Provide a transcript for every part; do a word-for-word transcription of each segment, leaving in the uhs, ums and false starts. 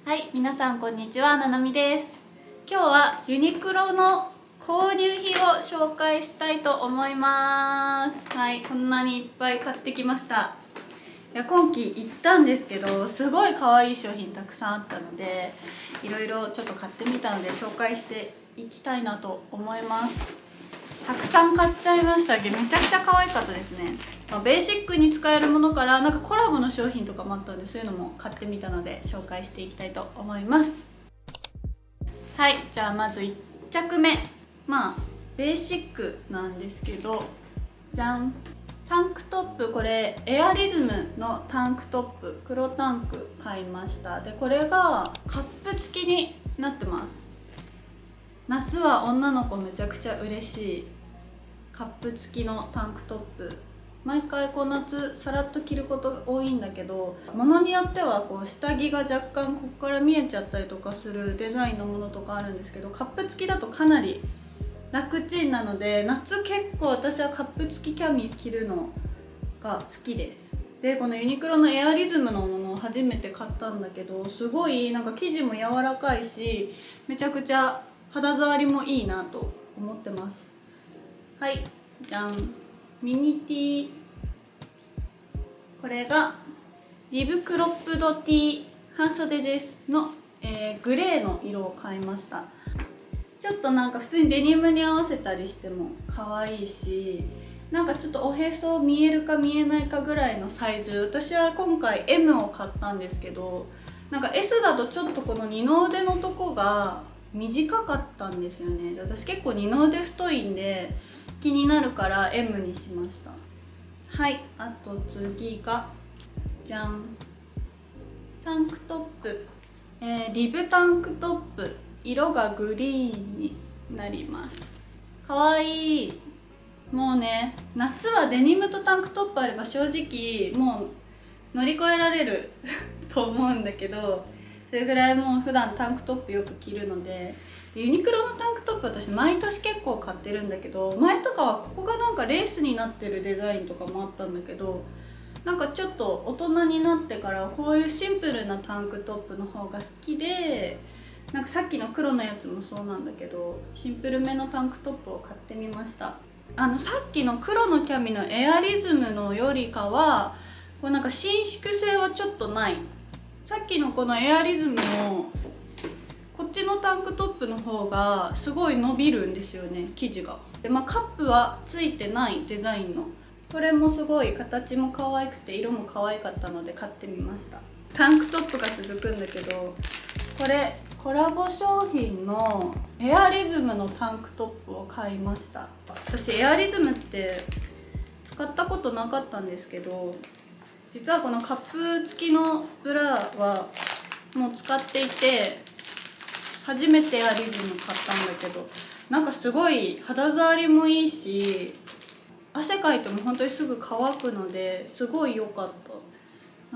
はい、皆さんこんにちは、ななみです。今日はユニクロの購入費を紹介したいと思います。はい、こんなにいっぱい買ってきました。いや、今期行ったんですけど、すごい可愛い商品たくさんあったので、いろいろちょっと買ってみたので紹介していきたいなと思います。たくさん買っちゃいましたけど、めちゃくちゃ可愛かったですね。まあ、ベーシックに使えるものからなんかコラボの商品とかもあったんで、そういうのも買ってみたので紹介していきたいと思います。はい、じゃあまずいっ着目、まあベーシックなんですけど、じゃん、タンクトップ。これエアリズムのタンクトップ、黒タンク買いました。でこれがカップ付きになってます。夏は女の子めちゃくちゃ嬉しいカップ付きのタンクトップ。毎回こう夏さらっと着ることが多いんだけど、ものによってはこう下着が若干ここから見えちゃったりとかするデザインのものとかあるんですけど、カップ付きだとかなり楽ちんなので、夏結構私はカップ付きキャミ着るのが好きです。でこのユニクロのエアリズムのものを初めて買ったんだけど、すごいなんか生地も柔らかいし、めちゃくちゃ肌触りもいいなと思ってます。はい、じゃん、ミニティー。これがリブクロップドティー半袖ですの、えー、グレーの色を買いました。ちょっとなんか普通にデニムに合わせたりしても可愛いし、なんかちょっとおへそ見えるか見えないかぐらいのサイズ。私は今回 エム を買ったんですけど、なんか エス だとちょっとこの二の腕のとこが短かったんですよね。私結構二の腕太いんで気になるから エム にしました。はい、あと次がじゃん、タンクトップ、えー、リブタンクトップ。色がグリーンになります。かわいい。もうね、夏はデニムとタンクトップあれば正直もう乗り越えられると思うんだけど、それぐらいもう普段タンクトップよく着るので、ユニクロのタンクトップ私毎年結構買ってるんだけど、前とかはここがなんかレースになってるデザインとかもあったんだけど、なんかちょっと大人になってからこういうシンプルなタンクトップの方が好きで、なんかさっきの黒のやつもそうなんだけど、シンプルめのタンクトップを買ってみました。あのさっきの黒のキャミのエアリズムのよりかはこうなんか伸縮性はちょっとない。さっきのこのエアリズムのこっちのタンクトップの方がすごい伸びるんですよね、生地が。で、まあ、カップはついてないデザインの、これもすごい形も可愛くて色も可愛かったので買ってみました。タンクトップが続くんだけど、これコラボ商品のエアリズムのタンクトップを買いました。私エアリズムって使ったことなかったんですけど、実はこのカップ付きのブラはもう使っていて、初めてエアリズム買ったんだけど、なんかすごい肌触りもいいし、汗かいても本当にすぐ乾くのですごい良かった。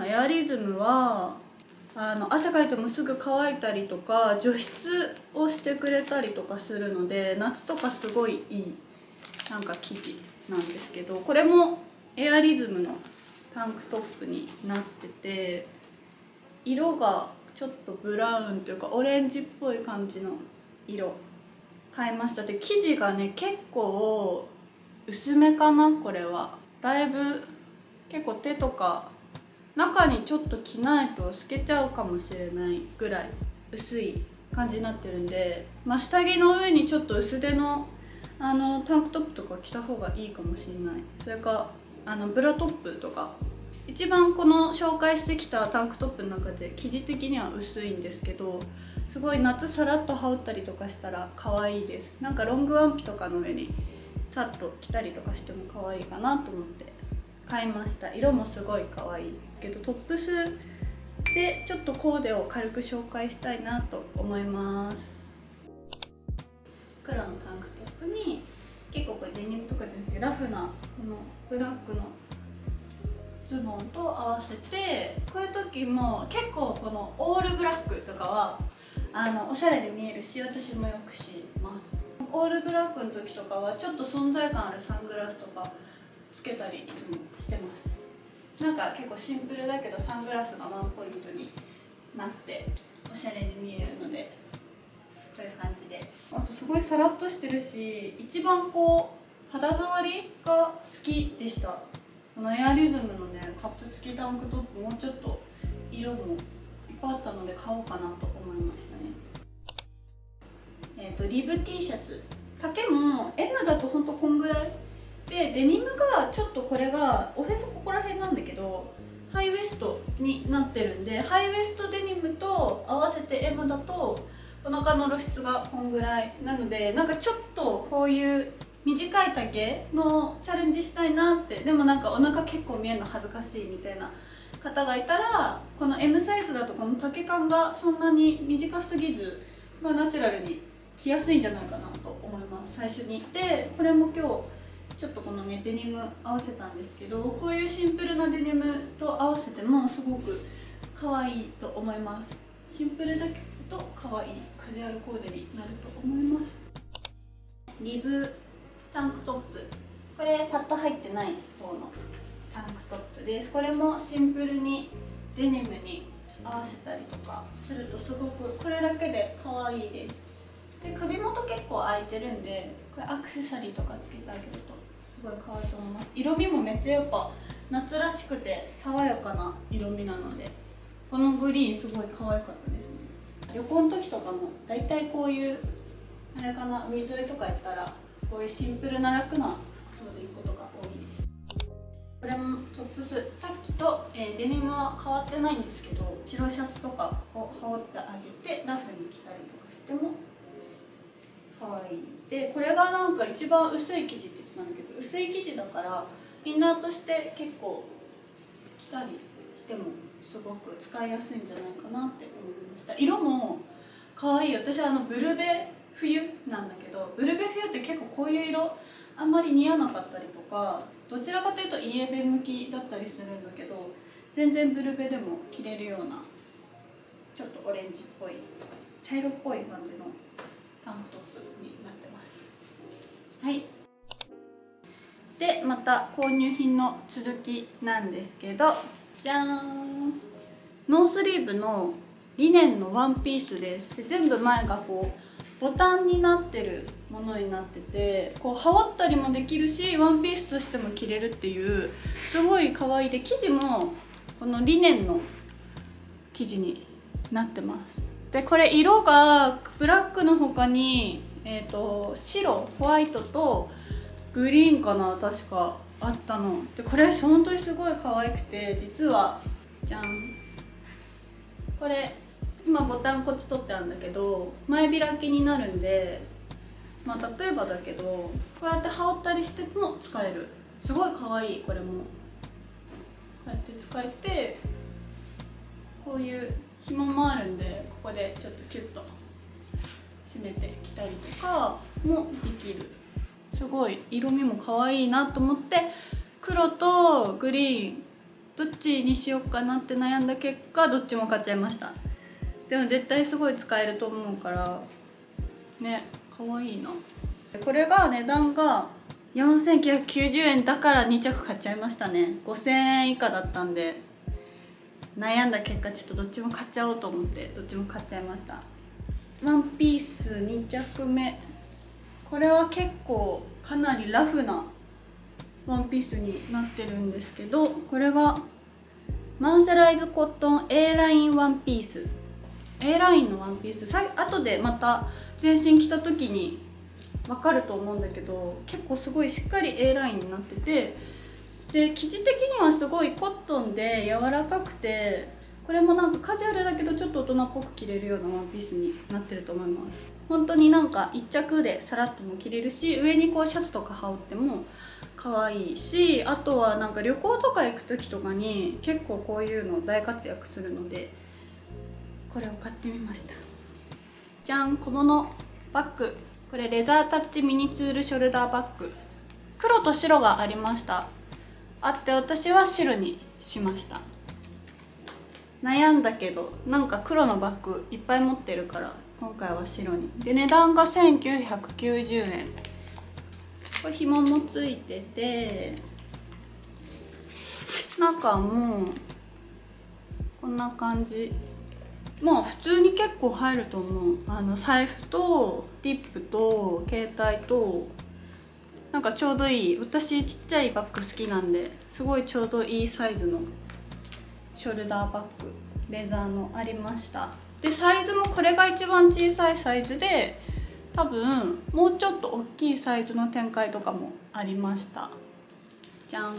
エアリズムはあの汗かいてもすぐ乾いたりとか除湿をしてくれたりとかするので、夏とかすごいいいなんか生地なんですけど、これもエアリズムのタンクトップになってて、色がちょっとブラウンというかオレンジっぽい感じの色買いました。で生地がね結構薄めかな。これはだいぶ結構手とか中にちょっと着ないと透けちゃうかもしれないぐらい薄い感じになってるんで、まあ、下着の上にちょっと薄手のあのタンクトップとか着た方がいいかもしれない。それかあのブラトップとか。一番この紹介してきたタンクトップの中で生地的には薄いんですけど、すごい夏さらっと羽織ったりとかしたら可愛いです。なんかロングワンピとかの上にさっと着たりとかしても可愛いかなと思って買いました。色もすごい可愛いけど、トップスでちょっとコーデを軽く紹介したいなと思います。黒のタンクトップに結構これデニムとかじゃなくてラフなこのブラックのズボンと合わせて、こういう時も結構このオールブラックとかはあのおしゃれで見えるし、私もよくします。オールブラックの時とかはちょっと存在感あるサングラスとかつけたりいつもしてます。なんか結構シンプルだけどサングラスがワンポイントになっておししゃれに見えるので、こういう感じで、あとすごいさらっとしてるし、一番こう肌触りが好きでした。このエアリズムのねカップ付きタンクトップ、もうちょっと色もいっぱいあったので買おうかなと思いましたね。えっとリブ T シャツ、丈も エム だとほんとこんぐらいで、デニムがちょっとこれがおへそここら辺なんだけどハイウエストになってるんで、ハイウエストデニムと合わせて エム だとお腹の露出がこんぐらいなので、なんかちょっとこういう短い丈のチャレンジしたいなって、でもなんかお腹結構見えるの恥ずかしいみたいな方がいたら、この エム サイズだとこの丈感がそんなに短すぎずがナチュラルに着やすいんじゃないかなと思います、最初に。でこれも今日ちょっとこのねデニム合わせたんですけど、こういうシンプルなデニムと合わせてもすごく可愛いと思います。シンプルだけど可愛いカジュアルコーデになると思います。リブタンクトップ、これパッド入ってない方のタンクトップです。これもシンプルにデニムに合わせたりとかするとすごくこれだけで可愛いです。で首元結構開いてるんで、これアクセサリーとかつけてあげるとすごい可愛いと思います。色味もめっちゃやっぱ夏らしくて爽やかな色味なので、このグリーンすごい可愛かったですね。旅行の時とかもだいたいこういうあれかな、海沿いとか行ったらこういうシンプルな楽な服装で行くことが多いです。これもトップス、さっきと、えー、デニムは変わってないんですけど、白シャツとかを羽織ってあげてラフに着たりとかしても可愛い。でこれがなんか一番薄い生地って言ってたんだけど、薄い生地だからインナーとして結構着たりしてもすごく使いやすいんじゃないかなって思いました。色も可愛い。私はあのブルベ冬なんだけど、ブルベ冬って結構こういう色あんまり似合わなかったりとか、どちらかというとイエベ向きだったりするんだけど、全然ブルベでも着れるようなちょっとオレンジっぽい茶色っぽい感じのタンクトップになってます。はい。でまた購入品の続きなんですけど、じゃーん、ノースリーブのリネンのワンピースです。で全部前がこうボタンになってるものになってて、こう羽織ったりもできるしワンピースとしても着れるっていう、すごい可愛い。で生地もこのリネンの生地になってます。でこれ色がブラックの他に、えーと白、ホワイトとグリーンかな確かあったので、これ本当にすごい可愛くて、実はじゃん、これ今ボタンこっち取ってあるんだけど前開きになるんで、まあ例えばだけどこうやって羽織ったりしても使える。すごい可愛い。これもこうやって使えて、こういう紐もあるんでここでちょっとキュッと締めてきたりとかもできる。すごい色味も可愛いなと思って、黒とグリーンどっちにしようかなって悩んだ結果どっちも買っちゃいました。でも絶対すごい使えると思うからね、可愛いな。これが値段がよんせんきゅうひゃくきゅうじゅうえんだからに着買っちゃいましたね。ごせんえん以下だったんで悩んだ結果ちょっとどっちも買っちゃおうと思ってどっちも買っちゃいました。ワンピースに着目、これは結構かなりラフなワンピースになってるんですけど、これがマーセライズコットン A ラインワンピース、 A ラインのワンピース、さ後でまた全身着た時に分かると思うんだけど、結構すごいしっかり A ラインになってて、で生地的にはすごいコットンで柔らかくて、これもなんかカジュアルだけどちょっと大人っぽく着れるようなワンピースになってると思います。本当になんか一着でさらっとも着れるし、上にこうシャツとか羽織っても可愛いし、あとはなんか旅行とか行く時とかに結構こういうの大活躍するのでこれを買ってみました。じゃん、小物バッグ、これレザータッチミニツールショルダーバッグ、黒と白がありました。あって私は白にしました。悩んだけどなんか黒のバッグいっぱい持ってるから今回は白に。で値段がせんきゅうひゃくきゅうじゅうえん。これ紐もついてて、中もこんな感じまあ普通に結構入ると思う。あの財布とリップと携帯となんかちょうどいい、私ちっちゃいバッグ好きなんですごいちょうどいいサイズのショルダーバッグレザーのありました。でサイズもこれが一番小さいサイズで、多分もうちょっと大きいサイズの展開とかもありました。じゃん、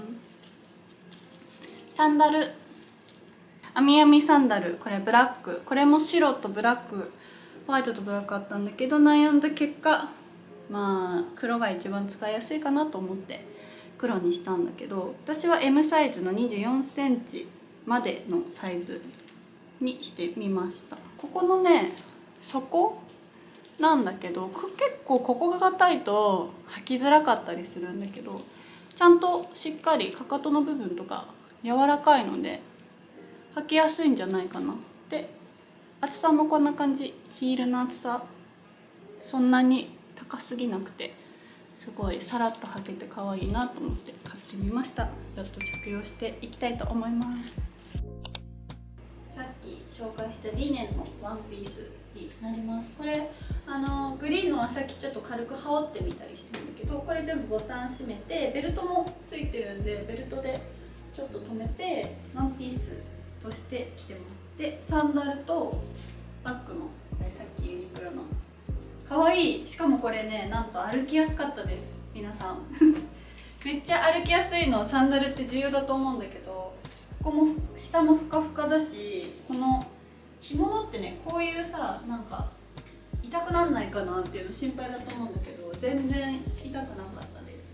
サンダル、網やみサンダル、これブラック、これも白とブラック、ホワイトとブラックあったんだけど、悩んだ結果まあ黒が一番使いやすいかなと思って黒にしたんだけど、私は エム サイズのにじゅうよんセンチまでのサイズにしてみました。ここのね底なんだけど、結構ここが硬いと履きづらかったりするんだけど、ちゃんとしっかりかかとの部分とか柔らかいので履きやすいんじゃないかな。で厚さもこんな感じ、ヒールの厚さそんなに高すぎなくてすごいさらっと履けて可愛いなと思って買ってみました。ちょっと着用していきたいと思います。さっき紹介したリネンのワンピースになります。これあのグリーンのはさっきちょっと軽く羽織ってみたりしてるんだけど、これ全部ボタン閉めてベルトもついてるんでベルトでちょっと留めてワンピースとして着てます。でサンダルとバッグもこれさっきユニクロの可愛い。しかもこれねなんと歩きやすかったです。皆さんめっちゃ歩きやすいの。サンダルって重要だと思うんだけど、ここも下もふかふかだし、この着物ってねこういうさなんか痛くなんないかなっていうの心配だと思うんだけど、全然痛くなかったです。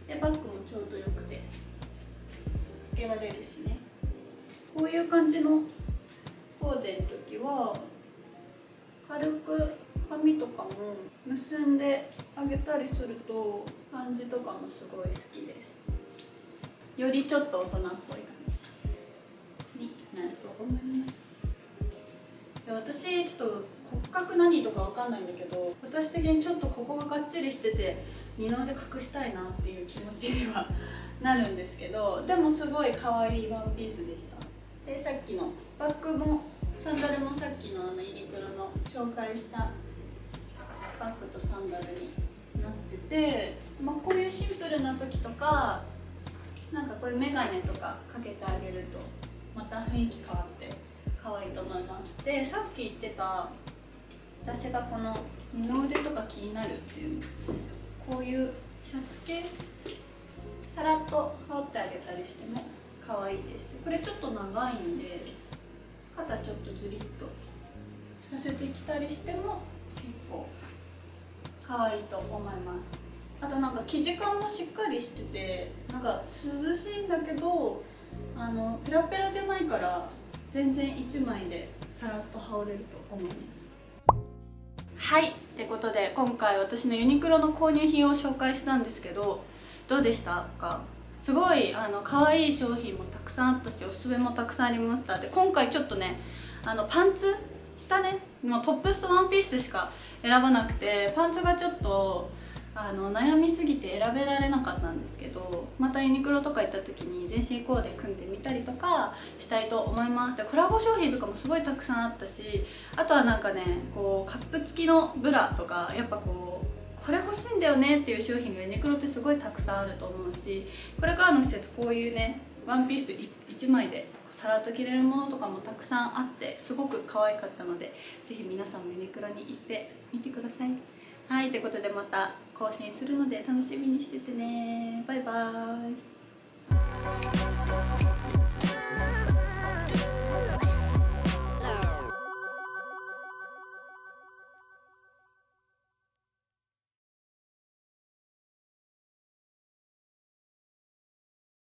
でバッグもちょうどよくてつけられるしね。こういう感じのコーデの時は軽く髪とかも結んであげたりすると感じとかもすごい好きです。よりちょっと大人っぽい感じになると思います。で私ちょっと骨格何とかわかんないんだけど、私的にちょっとここががっちりしてて二の腕隠したいなっていう気持ちにはなるんですけど、でもすごい可愛いワンピースでした。でさっきのバッグもサンダルもさっきのあのユニクロの紹介したバッグとサンダルになってて、まあ、こういうシンプルな時とかなんかこういうメガネとかかけてあげるとまた雰囲気変わって可愛いと思います。でさっき言ってた私がこの二の腕とか気になるっていうこういうシャツ系さらっと羽織ってあげたりしても可愛いです。これちょっと長いんで肩ちょっとズリッとさせてきたりしても結構可愛いと思います。あとなんか生地感もしっかりしててなんか涼しいんだけどあのペラペラじゃないから全然いちまいでさらっと羽織れると思います。はい、ってことで今回私のユニクロの購入品を紹介したんですけど、どうでしたか？すごいあの可愛い商品もたくさんあったしおすすめもたくさんありました。で今回ちょっとねあのパンツ下ねもうトップスとワンピースしか選ばなくてパンツがちょっとあの悩みすぎて選べられなかったんですけど、またユニクロとか行った時に全身コーデ組んでみたりとかしたいと思います。でコラボ商品とかもすごいたくさんあったし、あとはなんかねこうカップ付きのブラとかやっぱこうこれ欲しいんだよねっていう商品がユニクロってすごいたくさんあると思うし、これからの季節こういうねワンピースいちまいでさらっと着れるものとかもたくさんあってすごく可愛かったので、ぜひ皆さんもユニクロに行ってみてください。はい、ということでまた更新するので楽しみにしててね。バイバーイ。